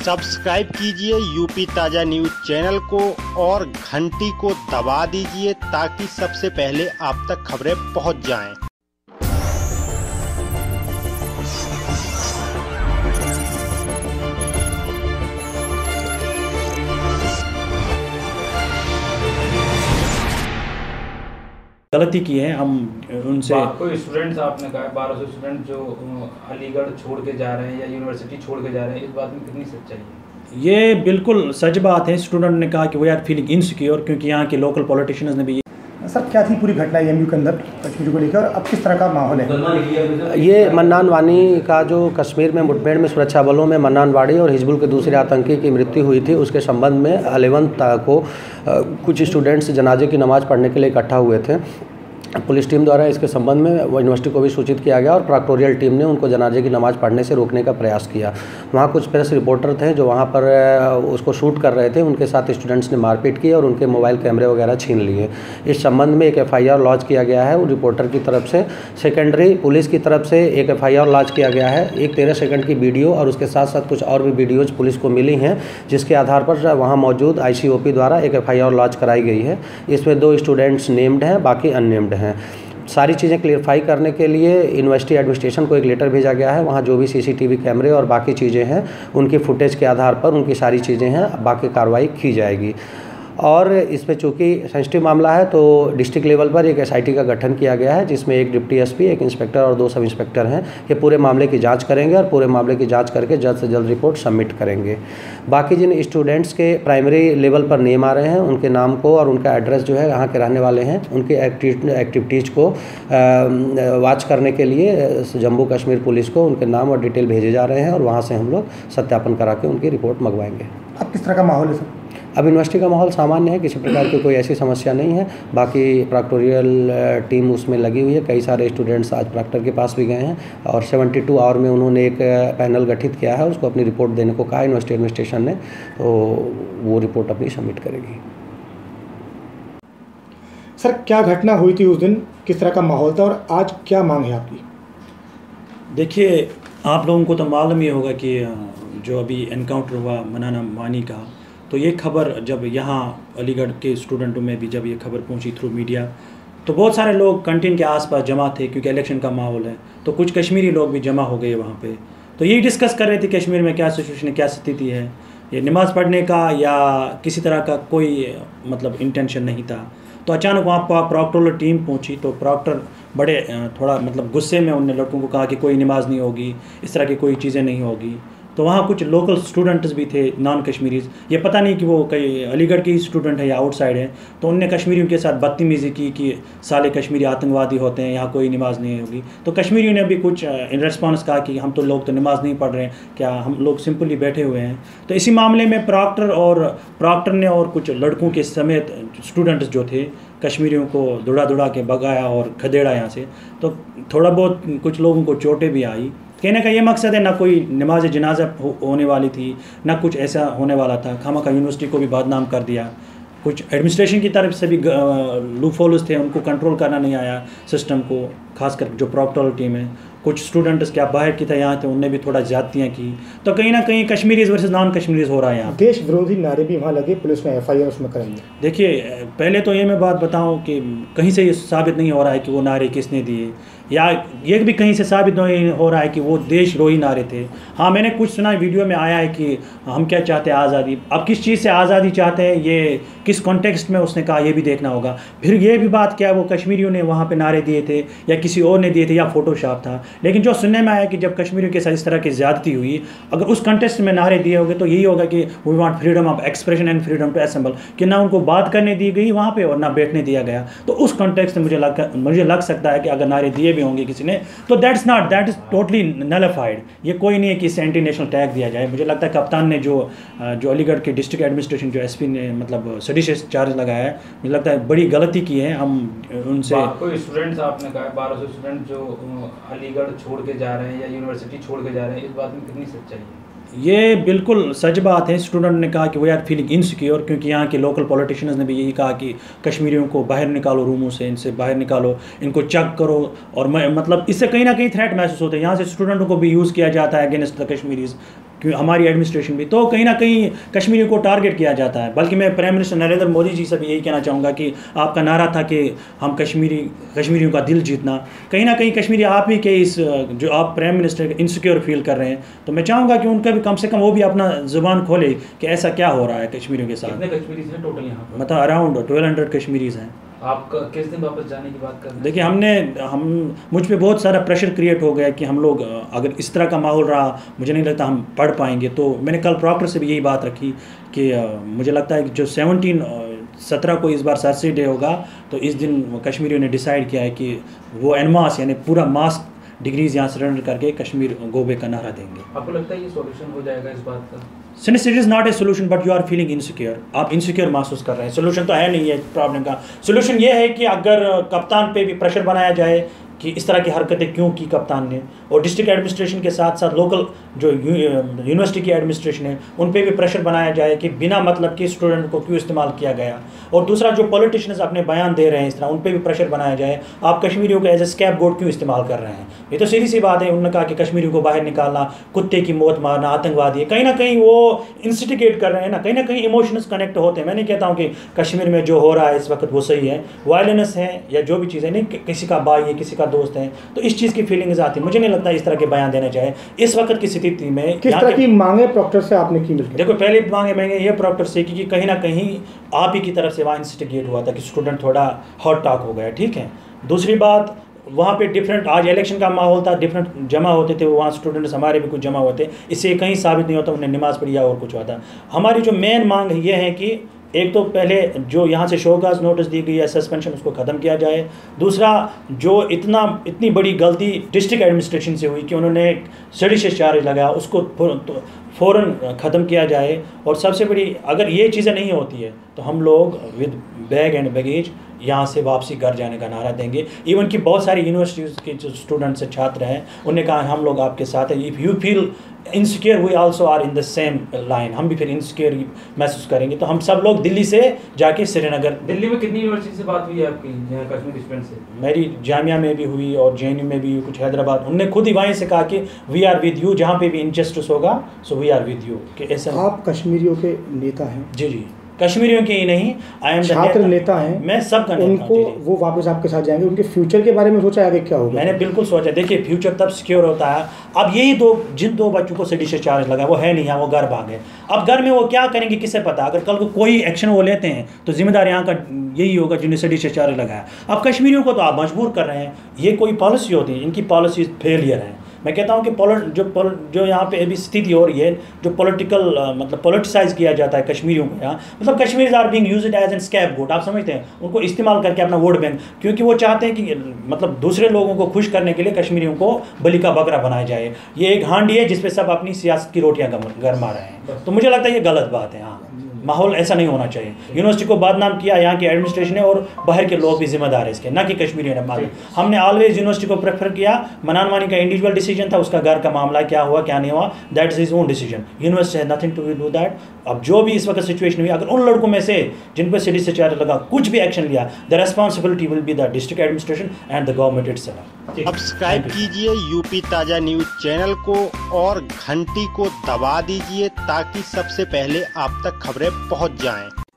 Subscribe कीजिए UP ताज़ा news channel को और घंटी को दबा दीजिए ताकि सबसे पहले आप तक खबरें पहुंच जाएं। गलती की है हम उनसे। कोई स्टूडेंट्स आपने कहा 1200 स्टूडेंट जो अलीगढ़ छोड़ के जा रहे हैं या यूनिवर्सिटी छोड़ के जा रहे हैं, इस बात में कितनी सच्चाई है? ये बिल्कुल सच बात है। स्टूडेंट ने कहा कि वो यार फीलिंग इनसिक्योर, क्योंकि यहाँ के लोकल पॉलिटिशियंस ने भी। सर, क्या थी पूरी घटना एमयू के अंदर कश्मीर को लेकर, और अब किस तरह का माहौल है? ये मन्नान वानी का जो कश्मीर में मुठभेड़ में सुरक्षा बलों में मन्नान वानी और हिजबुल के दूसरे आतंकी की मृत्यु हुई थी, उसके संबंध में 11 को कुछ स्टूडेंट्स जनाजे की नमाज़ पढ़ने के लिए इकट्ठा हुए थे। पुलिस टीम द्वारा इसके संबंध में यूनिवर्सिटी को भी सूचित किया गया और प्रॉक्टोरियल टीम ने उनको जनाजे की नमाज़ पढ़ने से रोकने का प्रयास किया। वहाँ कुछ प्रेस रिपोर्टर थे जो वहाँ पर उसको शूट कर रहे थे, उनके साथ स्टूडेंट्स ने मारपीट की और उनके मोबाइल कैमरे वगैरह छीन लिए। इस संबंध में एक FIR लॉन्च किया गया है उन रिपोर्टर की तरफ से। सेकेंडरी पुलिस की तरफ से एक FIR लॉन्च किया गया है। एक 13 सेकंड की वीडियो और उसके साथ साथ कुछ और भी वीडियोज़ पुलिस को मिली हैं, जिसके आधार पर वहाँ मौजूद ICOP द्वारा एक FIR लॉन्च कराई गई है। इसमें 2 स्टूडेंट्स नेम्ड हैं, बाकी अननेम्ड हैं। सारी चीज़ें क्लियरफाई करने के लिए यूनिवर्सिटी एडमिनिस्ट्रेशन को एक लेटर भेजा गया है। वहाँ जो भी CCTV कैमरे और बाकी चीज़ें हैं उनकी फुटेज के आधार पर उनकी सारी चीज़ें हैं, बाकी कार्रवाई की जाएगी। और इसमें चूँकि सेंसिटिव मामला है तो डिस्ट्रिक्ट लेवल पर एक SIT का गठन किया गया है, जिसमें एक डिप्टी SP, एक इंस्पेक्टर और 2 सब इंस्पेक्टर हैं। ये पूरे मामले की जांच करेंगे और पूरे मामले की जांच करके जल्द से जल्द रिपोर्ट सबमिट करेंगे। बाकी जिन स्टूडेंट्स के प्राइमरी लेवल पर नेम आ रहे हैं, उनके नाम को और उनका एड्रेस जो है, यहाँ के रहने वाले हैं, उनकी एक्टिविटीज़ को वॉच करने के लिए जम्मू कश्मीर पुलिस को उनके नाम और डिटेल भेजे जा रहे हैं और वहाँ से हम लोग सत्यापन करा के उनकी रिपोर्ट मंगवाएंगे। अब किस तरह का माहौल है सर? अब यूनिवर्सिटी का माहौल सामान्य है, किसी प्रकार की कोई ऐसी समस्या नहीं है। बाकी प्रॉक्टोरियल टीम उसमें लगी हुई है। कई सारे स्टूडेंट्स आज प्रॉक्टर के पास भी गए हैं और 72 आवर में उन्होंने एक पैनल गठित किया है, उसको अपनी रिपोर्ट देने को कहा यूनिवर्सिटी एडमिनिस्ट्रेशन ने, तो वो रिपोर्ट अपनी सबमिट करेगी। सर, क्या घटना हुई थी उस दिन, किस तरह का माहौल था और आज क्या मांग है आपकी? देखिए, आप लोगों को तो मालूम ही होगा कि जो अभी एनकाउंटर हुआ मन्नान वानी का, तो ये खबर जब यहाँ अलीगढ़ के स्टूडेंटों में भी जब ये खबर पहुँची थ्रू मीडिया, तो बहुत सारे लोग कैंटीन के आसपास जमा थे, क्योंकि इलेक्शन का माहौल है। तो कुछ कश्मीरी लोग भी जमा हो गए वहाँ पे। तो यही डिस्कस कर रहे थे कश्मीर में क्या सिचुएशन है, क्या स्थिति है। ये नमाज़ पढ़ने का या किसी तरह का कोई मतलब इंटेंशन नहीं था। तो अचानक वहाँ पर प्रॉक्टोरियल टीम पहुँची, तो प्रॉक्टर बड़े थोड़ा मतलब गुस्से में उनने लड़कों को कहा कि कोई नमाज नहीं होगी, इस तरह की कोई चीज़ें नहीं होगी। तो वहाँ कुछ लोकल स्टूडेंट्स भी थे, नॉन कश्मीरीज, ये पता नहीं कि वो कई अलीगढ़ के स्टूडेंट है या आउटसाइड है। तो उनने कश्मीरियों के साथ बदतमीज़ी की कि साले कश्मीरी आतंकवादी होते हैं, यहाँ कोई नमाज नहीं होगी। तो कश्मीरियों ने भी कुछ इन रिस्पॉन्स कहा कि हम तो लोग तो नमाज नहीं पढ़ रहे हैं, क्या हम लोग सिंपली बैठे हुए हैं। तो इसी मामले में प्रॉक्टर ने और कुछ लड़कों के समेत स्टूडेंट्स जो थे कश्मीरियों को दुड़ा के भगाया और खदेड़ा यहाँ से। तो थोड़ा बहुत कुछ लोगों को चोटें भी आई। कहने का ये मकसद है, ना कोई नमाज जनाजा होने वाली थी, ना कुछ ऐसा होने वाला था। खामखा यूनिवर्सिटी को भी बदनाम कर दिया। कुछ एडमिनिस्ट्रेशन की तरफ से भी लूपहोल्स थे, उनको कंट्रोल करना नहीं आया सिस्टम को, खासकर जो प्रॉक्टोरियल टीम है। कुछ स्टूडेंट्स क्या बाहर की थे, यहाँ थे, उनने भी थोड़ा ज्यादतियाँ की। तो कहीं ना कहीं कश्मीरीज वर्सेस नॉन कश्मीरीज हो रहा है यहाँ। देश विरोधी नारे भी वहाँ लगे, पुलिस ने FIR उसमें कराई। देखिए, पहले तो ये मैं बात बताऊं कि कहीं से ये साबित नहीं हो रहा है कि वो नारे किसने दिए, या ये भी कहीं से साबित नहीं हो रहा है कि वो देशद्रोही नारे थे। हाँ, मैंने कुछ सुना, वीडियो में आया है कि हम क्या चाहते हैं, आज़ादी। अब किस चीज़ से आज़ादी चाहते हैं, ये किस कॉन्टेक्स्ट में उसने कहा, ये भी देखना होगा। फिर ये भी बात क्या वो कश्मीरियों ने वहाँ पे नारे दिए थे या किसी और ने दिए थे या फोटोशॉप था। लेकिन जो सुनने में आया कि जब कश्मीरियों के साथ इस तरह की ज़्यादती हुई, अगर उस कॉन्टेक्स्ट में नारे दिए होंगे तो यही होगा कि we want freedom of expression and freedom to assemble, कि ना उनको बात करने दी गई वहाँ पे और ना बैठने दिया गया। तो उस कॉन्टेक्स्ट में मुझे लग सकता है कि अगर नारे दिए भी होंगे किसी ने, तो दैट इज़ टोटली नलिफाइड। ये कोई नहीं है कि इससे एंटी नेशनल टैग दिया जाए। मुझे लगता है कप्तान ने जो अलीगढ़ के डिस्ट्रिक्ट एडमिनिस्ट्रेशन जो SP ने मतलब सेडिशियस चार्ज लगाया है, मुझे लगता है बड़ी गलती की है। हम उनसे कोई स्टूडेंट्स आपने कहा 1200 स्टूडेंट जो अलीगढ़ छोड़ के जा रहे हैं या यूनिवर्सिटी छोड़ के जा रहे हैं, इस बात में कितनी सच्चाई है? ये बिल्कुल सच बात है। स्टूडेंट ने कहा कि वो यार फीलिंग इनसिक्योर, क्योंकि यहाँ के लोकल पॉलिटिशियंस ने भी यही कहा कि कश्मीरियों को बाहर निकालो रूमों से, इनसे बाहर निकालो, इनको चेक करो। और मतलब इससे कहीं ना कहीं थ्रेट महसूस होते हैं। यहाँ से स्टूडेंटों को भी यूज़ किया जाता है अगेंस्ट द कश्मीरीज। कि हमारी एडमिनिस्ट्रेशन भी, तो कहीं ना कहीं कश्मीरियों को टारगेट किया जाता है। बल्कि मैं प्राइम मिनिस्टर नरेंद्र मोदी जी से भी यही कहना चाहूँगा कि आपका नारा था कि हम कश्मीरियों का दिल जीतना, कहीं ना कहीं कश्मीरी आप ही के इस जो आप प्राइम मिनिस्टर इनसिक्योर फील कर रहे हैं, तो मैं चाहूँगा कि उनका भी कम से कम वो भी अपना ज़ुबान खोले कि ऐसा क्या हो रहा है कश्मीरियों के साथ। कितने कश्मीरीज हैं टोटल यहाँ पर? मतलब अराउंड 1200 कश्मीरीज हैं। आप किस दिन वापस जाने की बात कर रहे हैं? देखिए मुझ पे बहुत सारा प्रेशर क्रिएट हो गया कि हम लोग अगर इस तरह का माहौल रहा, मुझे नहीं लगता हम पढ़ पाएंगे। तो मैंने कल प्रॉक्टर से भी यही बात रखी कि मुझे लगता है कि जो 17 को इस बार सरसी डे होगा, तो इस दिन कश्मीरियों ने डिसाइड किया है कि वो एनमास यानी पूरा मास डिग्रीज यहाँ सरेंडर करके कश्मीर गोबे का नारा देंगे। आपको लगता है ये सॉल्यूशन हो जाएगा इस बात का? Since it is not a solution but you are feeling insecure, आप इनसिक्योर महसूस कर रहे हैं। सोल्यूशन तो है नहीं है प्रॉब्लम का। सोल्यूशन ये है कि अगर कप्तान पे भी प्रेशर बनाया जाए कि इस तरह की हरकतें क्यों की कप्तान ने, और डिस्ट्रिक्ट एडमिनिस्ट्रेशन के साथ साथ लोकल जो यूनिवर्सिटी की एडमिनिस्ट्रेशन है उन पे भी प्रेशर बनाया जाए कि बिना मतलब कि स्टूडेंट को क्यों इस्तेमाल किया गया। और दूसरा जो पॉलिटिशियंस अपने बयान दे रहे हैं इस तरह, उन पे भी प्रेशर बनाया जाए, आप कश्मीरियों को एज ए स्कैप गोट क्यों इस्तेमाल कर रहे हैं। ये तो सीधी सी बात है। उन्होंने कहा कि कश्मीरियों को बाहर निकालना, कुत्ते की मौत मारना, आतंकवादी है, कहीं ना कहीं वो इंस्टिगेट कर रहे हैं ना, कहीं ना कहीं इमोशंस कनेक्ट होते हैं। मैं नहीं कहता हूँ कि कश्मीर में जो हो रहा है इस वक्त वो सही है, वायलेंस है या जो भी चीज़ें, नहीं किसी का भाई है किसी का दोस्त है, तो इस चीज़ की फीलिंग्स आती है। मुझे नहीं लगता इस तरह के बयान देने चाहिए इस वक्त की स्थिति में। किस तरह की मांगे प्रॉक्टर से आपने की मिलकर? देखो, पहले मांगे मैंने ये प्रॉक्टर से कि कहीं ना कहीं आप ही की तरफ से वहाँ इंस्टिगेट हुआ था कि स्टूडेंट थोड़ा हॉट टॉक हो गया, ठीक है। दूसरी बात, वहाँ पे डिफरेंट, आज इलेक्शन का माहौल था, डिफरेंट जमा होते थे वहाँ स्टूडेंट्स, हमारे भी कुछ जमा होते, इससे कहीं साबित नहीं होता उन्हें नमाज़ पढ़ी या और कुछ होता। हमारी जो मेन मांग ये है कि एक तो पहले जो यहाँ से शोकाज नोटिस दी गई है, सस्पेंशन, उसको ख़त्म किया जाए। दूसरा, जो इतनी बड़ी गलती डिस्ट्रिक्ट एडमिनिस्ट्रेशन से हुई कि उन्होंने सेडिशियस चार्ज लगाया, उसको फ़ौरन ख़त्म किया जाए। और सबसे बड़ी, अगर ये चीज़ें नहीं होती है तो हम लोग विद बैग एंड बैगेज यहाँ से वापसी घर जाने का नारा देंगे। इवन कि बहुत सारी यूनिवर्सिटीज़ के जो स्टूडेंट्स हैं, छात्र हैं, उन्होंने कहा हम लोग आपके साथ हैं। If you feel insecure we also are in the same line, हम भी फिर इनसिक्योर महसूस करेंगे। तो हम सब लोग दिल्ली से जाके श्रीनगर। दिल्ली में कितनी यूनिवर्सिटी से बात हुई है आपकी यहाँ कश्मीर स्टूडेंट से? मेरी जामिया में भी हुई और JNU में भी, कुछ हैदराबाद। उनने खुद ही वहीं से कहा कि वी आर विद यू, जहाँ पे भी इनजस्टिस होगा so we are with you. कि ऐसा आप कश्मीरियों के नेता हैं? जी, कश्मीरियों के ही नहीं, आई एम छात्र नेता हैं, मैं सबका नेता उनको हूं। जी। वो वापस आपके साथ जाएंगे, उनके फ्यूचर के बारे में सोचा आगे क्या होगा? मैंने बिल्कुल सोचा। देखिए, फ्यूचर तब सिक्योर होता है। अब यही जिन दो बच्चों को सेडिशियस चार्ज लगा, वो है नहीं यहाँ, वो घर भागे। अब घर में वो क्या करेंगे किसे पता। अगर कल को कोई एक्शन वो लेते हैं तो जिम्मेदार यहाँ का यही होगा जिन्हें सेडिशियस चार्ज लगाया। अब कश्मीरियों को तो आप मजबूर कर रहे हैं, ये कोई पॉलिसी होती है, इनकी पॉलिसी फेलियर है। मैं कहता हूँ कि जो यहाँ पे अभी स्थिति हो रही है, जो पॉलिटिकल मतलब पॉलिटिसाइज किया जाता है कश्मीरियों को यहाँ, मतलब Kashmiris are being used as an scapegoat. आप समझते हैं, उनको इस्तेमाल करके अपना वोट बैंक, क्योंकि वो चाहते हैं कि मतलब दूसरे लोगों को खुश करने के लिए कश्मीरियों को बलि का बकरा बनाया जाए। ये एक हांडी है जिसपे सब अपनी सियासत की रोटियाँ गरमा रहे हैं। तो मुझे लगता है ये गलत बात है। हाँ, माहौल ऐसा नहीं होना चाहिए। यूनिवर्सिटी को बदनाम किया यहाँ की एडमिनिस्ट्रेशन है और बाहर के लोग भी जिम्मेदार है इसके, ना कि कश्मीरी ने माना। हमने ऑलवेज यूनिवर्सिटी को प्रेफर किया। मनान वानी का इंडिविजुअल डिसीजन था, उसका घर का मामला क्या हुआ क्या नहीं हुआ, that is his own decision. University has nothing to do that. अब जो भी इस वक्त सिचुएशन हुई, अगर उन लड़कों में से जिन पर सेडिशियस चार्ज लगा कुछ भी एक्शन लिया, the responsibility will be the district administration and the government itself. Subscribe कीजिए यूपी ताज़ा न्यूज़ चैनल को और घंटी को दबा दीजिए ताकि सबसे पहले आप तक खबरें पहुंच जाएं।